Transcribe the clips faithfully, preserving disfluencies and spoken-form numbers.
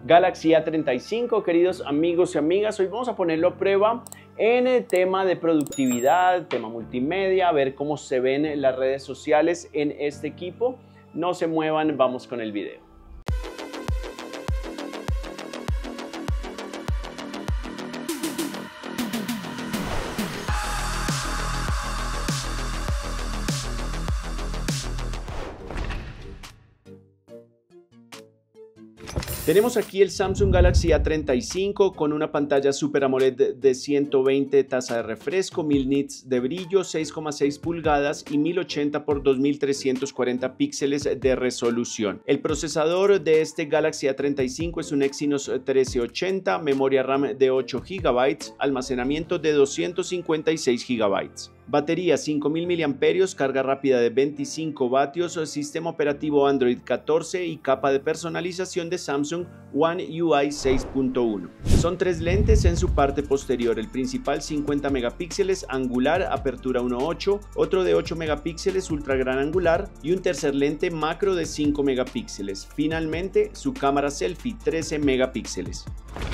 Galaxy A treinta y cinco, queridos amigos y amigas, hoy vamos a ponerlo a prueba en el tema de productividad, tema multimedia, a ver cómo se ven las redes sociales en este equipo. No se muevan, vamos con el video. Tenemos aquí el Samsung Galaxy A treinta y cinco con una pantalla Super AMOLED de ciento veinte tasa de refresco, mil nits de brillo, seis coma seis pulgadas y mil ochenta por dos mil trescientos cuarenta píxeles de resolución. El procesador de este Galaxy A treinta y cinco es un Exynos trece ochenta, memoria RAM de ocho gigabytes, almacenamiento de doscientos cincuenta y seis gigabytes. Batería cinco mil miliamperios hora, carga rápida de veinticinco vatios, sistema operativo Android catorce y capa de personalización de Samsung One U I seis punto uno. Son tres lentes en su parte posterior, el principal cincuenta megapíxeles angular, apertura uno punto ocho, otro de ocho megapíxeles ultra gran angular y un tercer lente macro de cinco megapíxeles. Finalmente, su cámara selfie trece megapíxeles.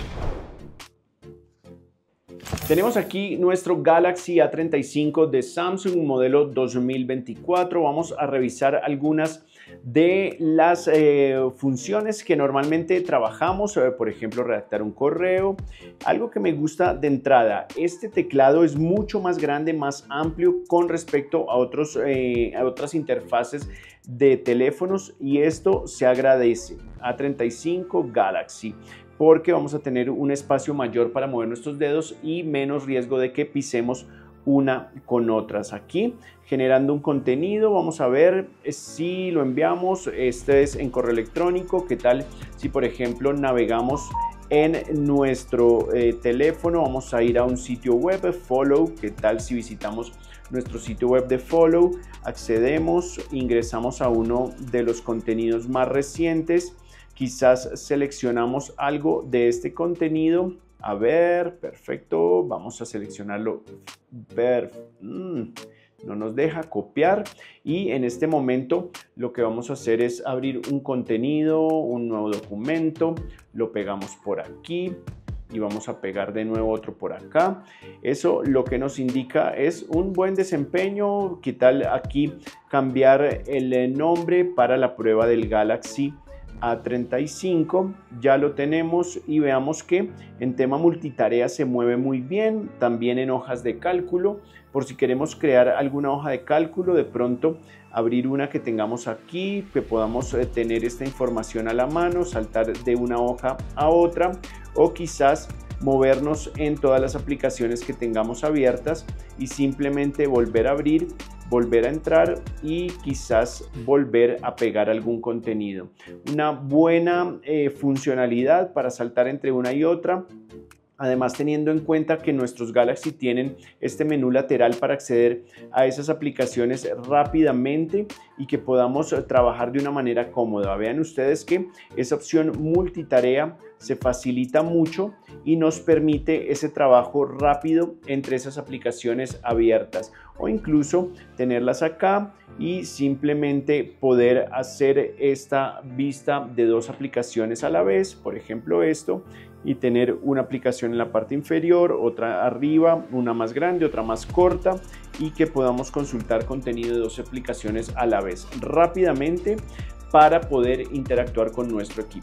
Tenemos aquí nuestro Galaxy A treinta y cinco de Samsung, modelo dos mil veinticuatro. Vamos a revisar algunas de las eh, funciones que normalmente trabajamos, eh, por ejemplo, redactar un correo. Algo que me gusta de entrada, este teclado es mucho más grande, más amplio con respecto a, otros, eh, a otras interfaces de teléfonos y esto se agradece. A treinta y cinco Galaxy, porque vamos a tener un espacio mayor para mover nuestros dedos y menos riesgo de que pisemos una con otras. Aquí generando un contenido, vamos a ver si lo enviamos, este es en correo electrónico. ¿Qué tal si por ejemplo navegamos en nuestro eh, teléfono? Vamos a ir a un sitio web, Follow. ¿Qué tal si visitamos nuestro sitio web de Follow? Accedemos, ingresamos a uno de los contenidos más recientes. Quizás seleccionamos algo de este contenido. A ver, perfecto. Vamos a seleccionarlo. Ver, mm, no nos deja copiar. Y en este momento lo que vamos a hacer es abrir un contenido, un nuevo documento. Lo pegamos por aquí y vamos a pegar de nuevo otro por acá. Eso lo que nos indica es un buen desempeño. ¿Qué tal aquí cambiar el nombre para la prueba del Galaxy A treinta y cinco? Ya lo tenemos y veamos que en tema multitarea se mueve muy bien, también en hojas de cálculo, por si queremos crear alguna hoja de cálculo, de pronto abrir una que tengamos aquí, que podamos tener esta información a la mano, saltar de una hoja a otra o quizás movernos en todas las aplicaciones que tengamos abiertas y simplemente volver a abrir, volver a entrar y quizás volver a pegar algún contenido. Una buena eh, funcionalidad para saltar entre una y otra. Además, teniendo en cuenta que nuestros Galaxy tienen este menú lateral para acceder a esas aplicaciones rápidamente y que podamos trabajar de una manera cómoda. Vean ustedes que esa opción multitarea se facilita mucho y nos permite ese trabajo rápido entre esas aplicaciones abiertas o incluso tenerlas acá y simplemente poder hacer esta vista de dos aplicaciones a la vez, por ejemplo esto, y tener una aplicación en la parte inferior, otra arriba, una más grande, otra más corta y que podamos consultar contenido de dos aplicaciones a la vez rápidamente para poder interactuar con nuestro equipo.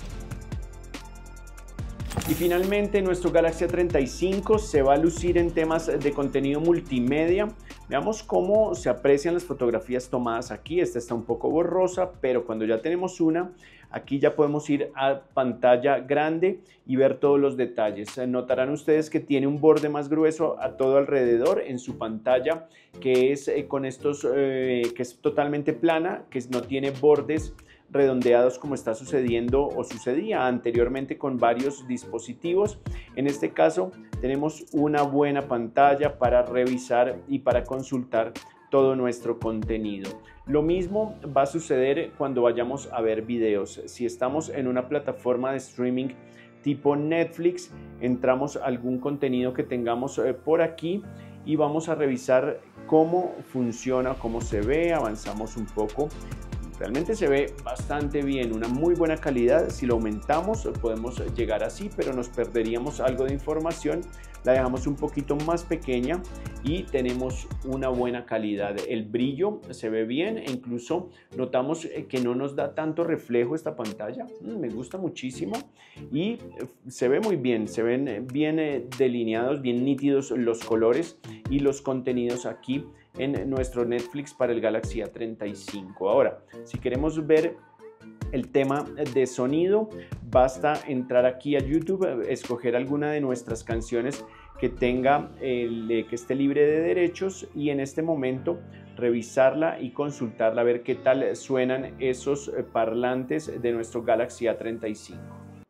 Y finalmente nuestro Galaxy A treinta y cinco se va a lucir en temas de contenido multimedia. Veamos cómo se aprecian las fotografías tomadas aquí. Esta está un poco borrosa, pero cuando ya tenemos una, aquí ya podemos ir a pantalla grande y ver todos los detalles. Notarán ustedes que tiene un borde más grueso a todo alrededor en su pantalla, que es eh, con estos, eh, que es totalmente plana, que no tiene bordes redondeados como está sucediendo o sucedía anteriormente con varios dispositivos. En este caso tenemos una buena pantalla para revisar y para consultar todo nuestro contenido. Lo mismo va a suceder cuando vayamos a ver videos. Si estamos en una plataforma de streaming tipo Netflix, entramos a algún contenido que tengamos eh, por aquí y vamos a revisar cómo funciona, cómo se ve. Avanzamos un poco Realmente se ve bastante bien, una muy buena calidad. Si lo aumentamos podemos llegar así, pero nos perderíamos algo de información. La dejamos un poquito más pequeña y tenemos una buena calidad. El brillo se ve bien e incluso notamos que no nos da tanto reflejo esta pantalla. Me gusta muchísimo y se ve muy bien, se ven bien delineados, bien nítidos los colores y los contenidos aquí en nuestro Netflix para el Galaxy A treinta y cinco. Ahora, si queremos ver el tema de sonido, basta entrar aquí a YouTube, escoger alguna de nuestras canciones que tenga el, que esté libre de derechos y en este momento revisarla y consultarla, a ver qué tal suenan esos parlantes de nuestro Galaxy A treinta y cinco.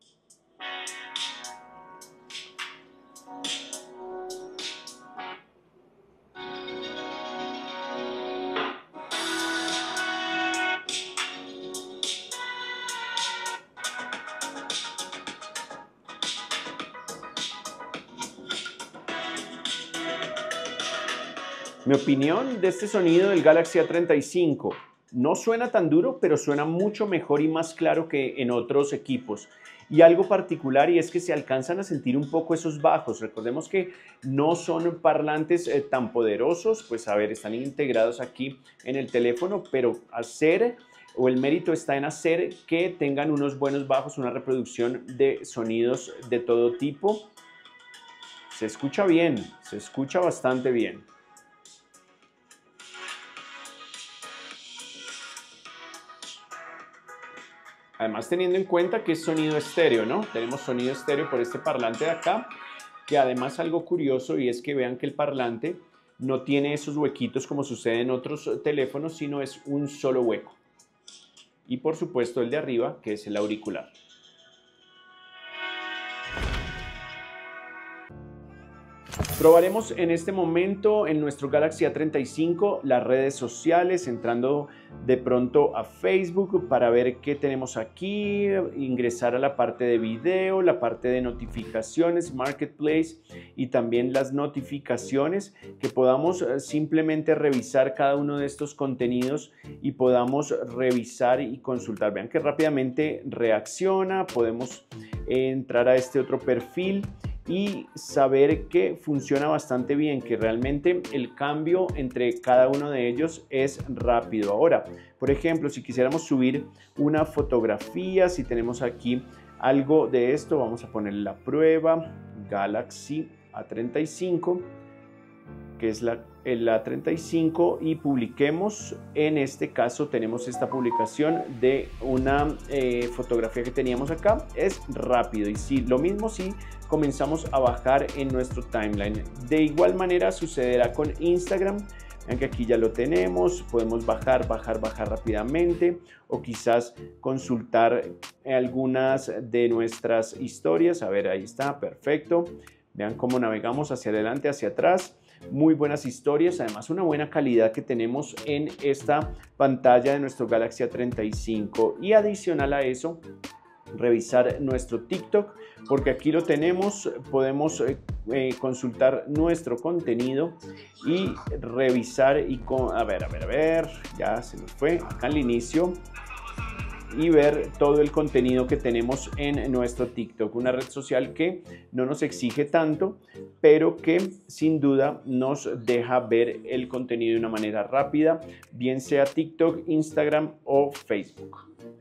Mi opinión de este sonido del Galaxy A treinta y cinco, no suena tan duro, pero suena mucho mejor y más claro que en otros equipos. Y algo particular y es que se alcanzan a sentir un poco esos bajos. Recordemos que no son parlantes eh, tan poderosos, pues a ver, están integrados aquí en el teléfono, pero hacer o el mérito está en hacer que tengan unos buenos bajos, una reproducción de sonidos de todo tipo. Se escucha bien, se escucha bastante bien. Además, teniendo en cuenta que es sonido estéreo, ¿no? Tenemos sonido estéreo por este parlante de acá, que además algo curioso y es que vean que el parlante no tiene esos huequitos como sucede en otros teléfonos, sino es un solo hueco. Y por supuesto el de arriba, que es el auricular. Probaremos en este momento en nuestro Galaxy A treinta y cinco las redes sociales, entrando de pronto a Facebook para ver qué tenemos aquí, ingresar a la parte de video, la parte de notificaciones, Marketplace y también las notificaciones, que podamos simplemente revisar cada uno de estos contenidos y podamos revisar y consultar. Vean que rápidamente reacciona, podemos entrar a este otro perfil y saber que funciona bastante bien, que realmente el cambio entre cada uno de ellos es rápido. Ahora, por ejemplo, si quisiéramos subir una fotografía, si tenemos aquí algo de esto, vamos a poner la prueba Galaxy A treinta y cinco, que es la, el A treinta y cinco, y publiquemos. En este caso tenemos esta publicación de una eh, fotografía que teníamos acá. Es rápido y sí, lo mismo si comenzamos a bajar en nuestro timeline. De igual manera sucederá con Instagram. Vean que aquí ya lo tenemos, podemos bajar, bajar, bajar rápidamente o quizás consultar algunas de nuestras historias. A ver, ahí está, perfecto. Vean cómo navegamos hacia adelante, hacia atrás. Muy buenas historias, además una buena calidad que tenemos en esta pantalla de nuestro Galaxy A treinta y cinco. Y adicional a eso, revisar nuestro TikTok, porque aquí lo tenemos, podemos eh, eh, consultar nuestro contenido y revisar y con, a ver, a ver, a ver, ya se nos fue acá al inicio, y ver todo el contenido que tenemos en nuestro TikTok, una red social que no nos exige tanto, pero que sin duda nos deja ver el contenido de una manera rápida, bien sea TikTok, Instagram o Facebook.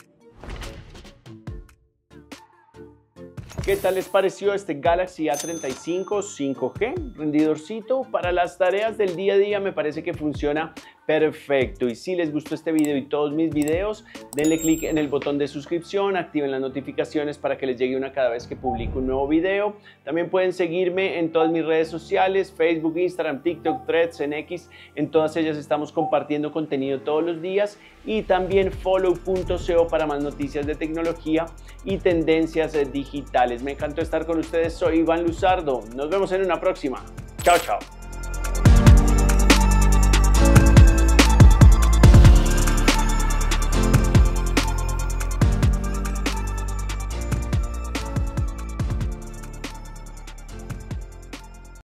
¿Qué tal les pareció este Galaxy A treinta y cinco cinco G? Rendidorcito para las tareas del día a día, me parece que funciona perfecto. Y si les gustó este video y todos mis videos, denle click en el botón de suscripción, activen las notificaciones para que les llegue una cada vez que publico un nuevo video. También pueden seguirme en todas mis redes sociales, Facebook, Instagram, TikTok, Threads, en X. En todas ellas estamos compartiendo contenido todos los días. Y también follow punto co para más noticias de tecnología y tendencias digitales. Me encantó estar con ustedes, soy Iván Luzardo. Nos vemos en una próxima. Chao, chao.